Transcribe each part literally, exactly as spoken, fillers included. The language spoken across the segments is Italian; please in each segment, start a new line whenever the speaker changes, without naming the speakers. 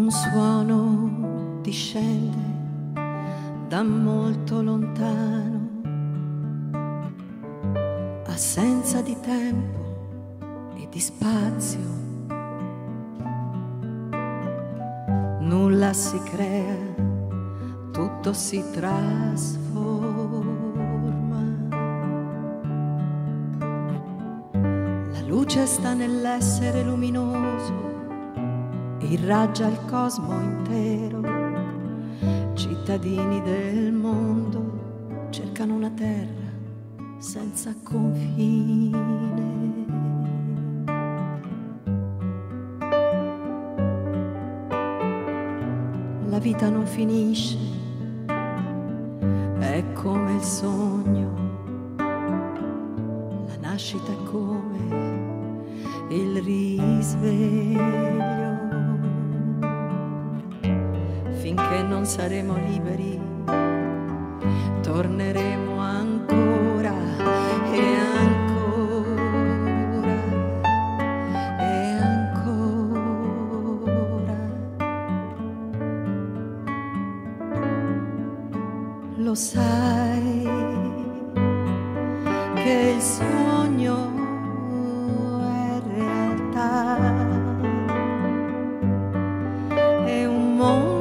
Un suono discende da molto lontano, assenza di tempo e di spazio. Nulla si crea, tutto si trasforma. La luce sta nell'essere luminoso, irraggia il cosmo intero. Cittadini del mondo cercano una terra senza confine. La vita non finisce, è come il sogno. La nascita è come il risveglio. Finché non saremo liberi, torneremo ancora e ancora e ancora. Lo sai che il sogno è realtà, è un mondo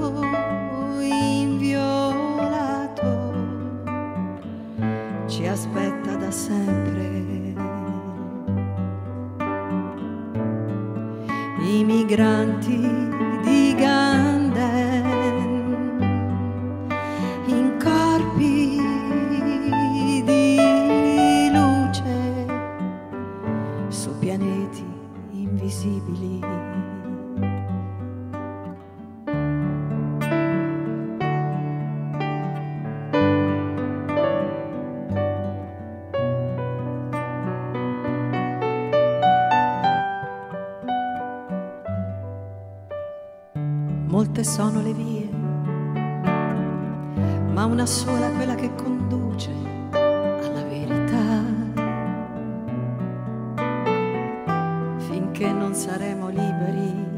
ci aspetta da sempre. I migranti di Ganden, in corpi di luce, su pianeti invisibili. Molte sono le vie, ma una sola è quella che conduce alla verità. Finché non saremo liberi,